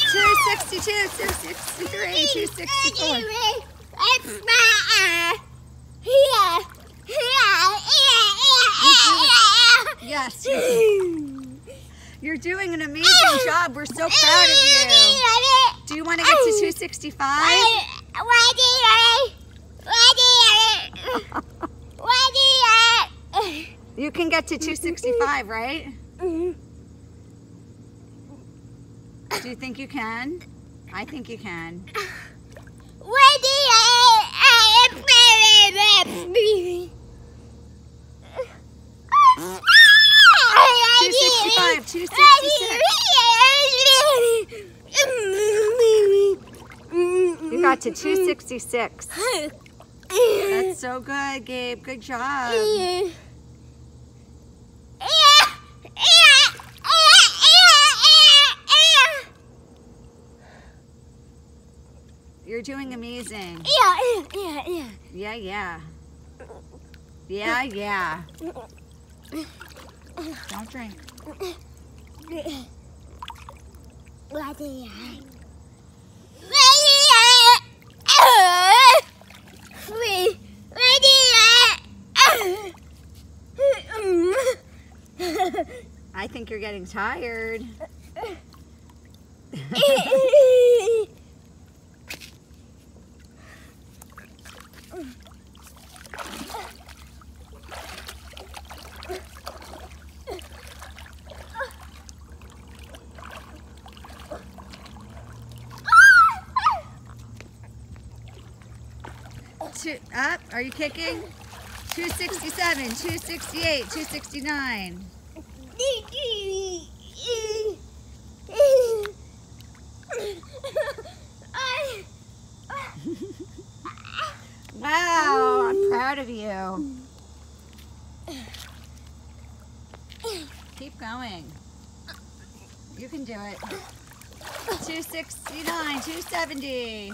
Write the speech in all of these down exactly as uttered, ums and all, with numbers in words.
two sixty-two, two sixty-three, two sixty-four. It's my here, here, Yes, you're doing an amazing job. We're so proud of you. Do you want to get to two sixty-five? You can get to two sixty-five, right? Do you think you can? I think you can. two sixty-five, two sixty-six. You got to two sixty-six. That's so good, Gabe. Good job. You're doing amazing. Yeah, yeah, yeah. Yeah, yeah. Yeah, yeah. Don't drink. I think you're getting tired. Two, up, are you kicking? two sixty-seven, two sixty-eight, two sixty-nine. Wow, I'm proud of you. Keep going. You can do it. two sixty-nine, two seventy.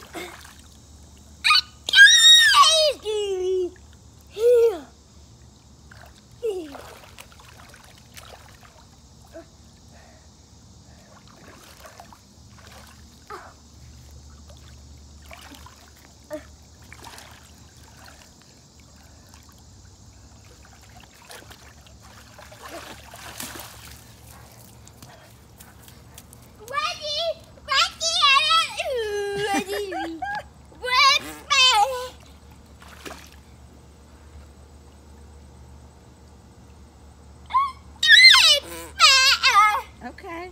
Okay.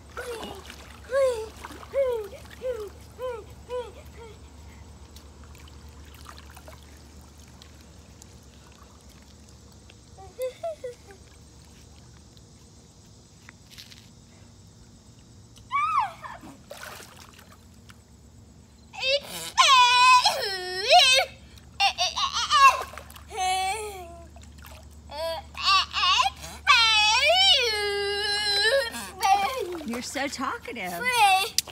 You're so talkative.